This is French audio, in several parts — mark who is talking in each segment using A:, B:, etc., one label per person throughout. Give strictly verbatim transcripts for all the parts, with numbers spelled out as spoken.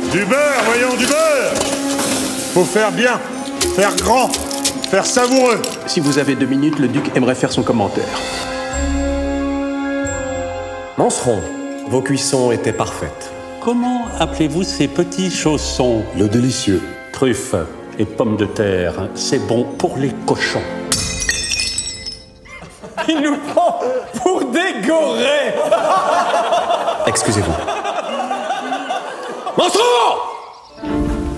A: Du beurre, voyons, du beurre. Faut faire bien, faire grand, faire savoureux.
B: Si vous avez deux minutes, le duc aimerait faire son commentaire.
C: Manceron, vos cuissons étaient parfaites.
D: Comment appelez-vous ces petits chaussons?
A: Le délicieux.
D: Truffes et pommes de terre, c'est bon pour les cochons.
C: Il nous prend pour des gorées. Excusez-vous. Manceron!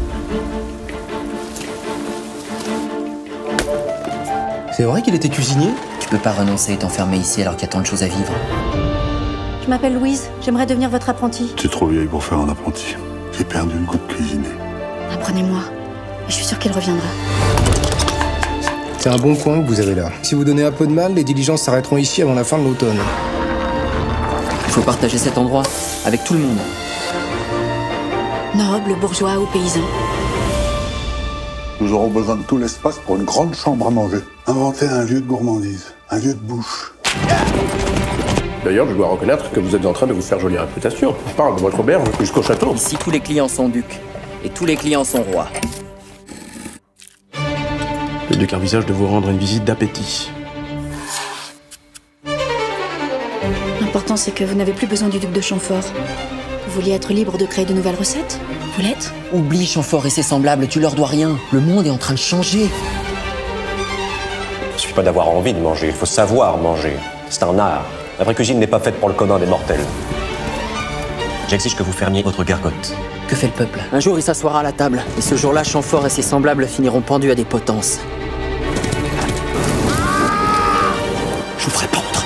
E: C'est vrai qu'il était cuisinier?
F: Tu peux pas renoncer et t'enfermer ici alors qu'il y a tant de choses à vivre.
G: Je m'appelle Louise, j'aimerais devenir votre apprentie.
A: Tu es trop vieille pour faire un apprenti. J'ai perdu le goût de cuisiner.
G: Apprenez-moi, et je suis sûre qu'il reviendra.
E: C'est un bon coin que vous avez là. Si vous donnez un peu de mal, les diligences s'arrêteront ici avant la fin de l'automne.
F: Il faut partager cet endroit avec tout le monde.
G: Nobles, bourgeois ou paysans.
A: Nous aurons besoin de tout l'espace pour une grande chambre à manger. Inventer un lieu de gourmandise, un lieu de bouche.
B: D'ailleurs, je dois reconnaître que vous êtes en train de vous faire jolie réputation. Je parle de votre auberge jusqu'au château.
F: Ici, tous les clients sont ducs. Et tous les clients sont rois.
B: Le duc envisage de vous rendre une visite d'appétit.
G: L'important, c'est que vous n'avez plus besoin du duc de Chamfort. Vous vouliez être libre de créer de nouvelles recettes? Vous l'êtes?
F: Oublie Chamfort et ses semblables, tu leur dois rien. Le monde est en train de changer.
C: Il ne suffit pas d'avoir envie de manger, il faut savoir manger. C'est un art. La vraie cuisine n'est pas faite pour le commun des mortels. J'exige que vous fermiez votre gargote.
F: Que fait le peuple? Un jour, il s'assoira à la table. Et ce jour-là, Chamfort et ses semblables finiront pendus à des potences.
C: Je vous ferai pendre.